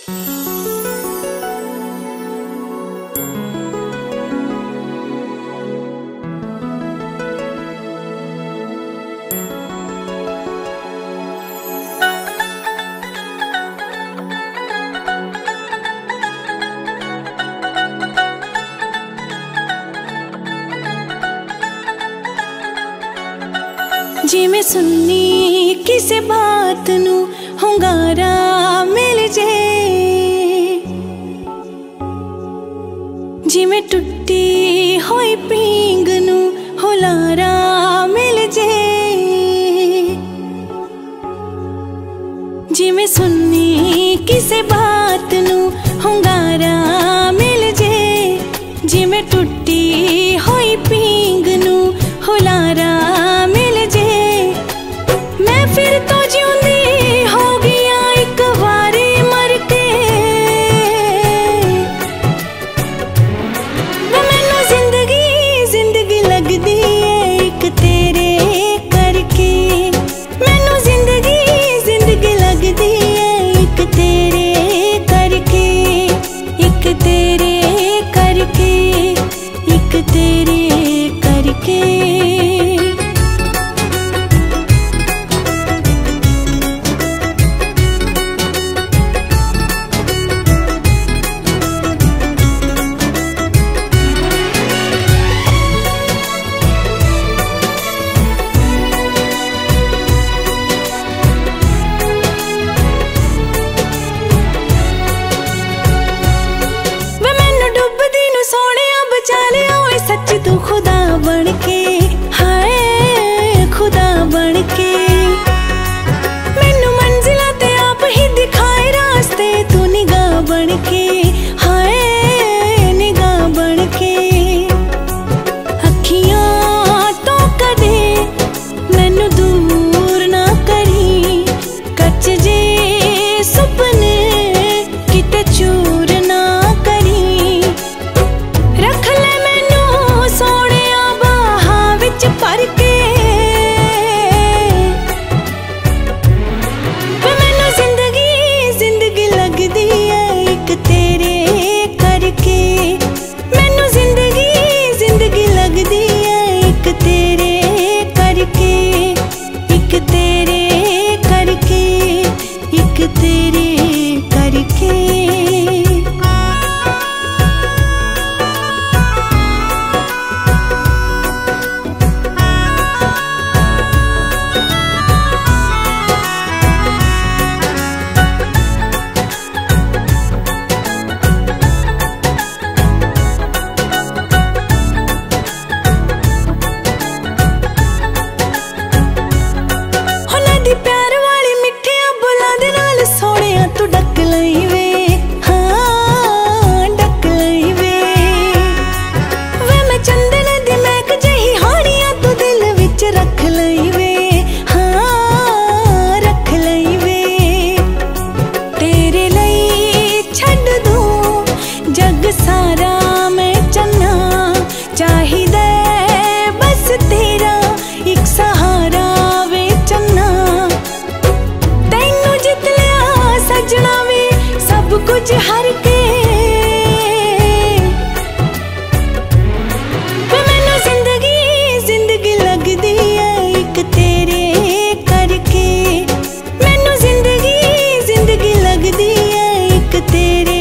जिमें सुननी किसे बात नू हुंगारा मिल जे, जिमें टुट्टी होई पींग नू हुलारा मिल जे। जिमें सुननी किसे बात नू हुंगारा मिल जे, जिमें टुट्टी होई पींग नू हुलारा मिल जे। मैं फिर तो जिउंदी हो गया एक बारी मर के, मैनू जिंदगी लगदी है एक तेरे करके। मैनू जिंदगी लगदी है एक तेरे करके, एक तेरे करके, एक तेरे करके। सच तू खुदा बन के, हाय खुदा बन के। मैनू मंजिला ते आप ही दिखाए रास्ते, तू निगाह बन के, हाय निगाह बन के। अखियां तो कदे मैनू दूर ना करी, कच जे सुपने किते चूर ना करी। रख ले सोनिया बाहा विच भर के, मैनू जिंदगी लगदी है एक तेरे करके। मैनू जिंदगी लगदी है एक तेरे करके, एक तेरे करके, एक तेरे करके। प्यार वाली मिठिया बुला दे नाल सोनिया तू डक लई वे, हाँ डक लई वे। वे मैं चंदन दी महक जही हानिया तू दिल विच रख लई वे, हाँ रख लई वे। तेरे लई छड्ड दूं जग सारा मैं चन्ना, चाहिदा बस तेरा एक सहारा वे चन्ना। सजना वे सब कुछ हर के, मैनू जिंदगी लगदी है एक तेरे करके। मैनू जिंदगी लगदी है एक तेरे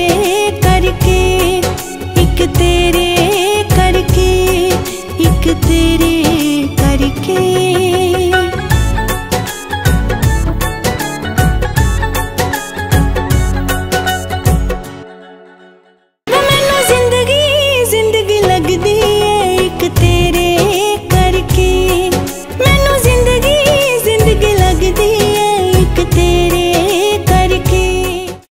करके, एक तेरे करके, एक तेरे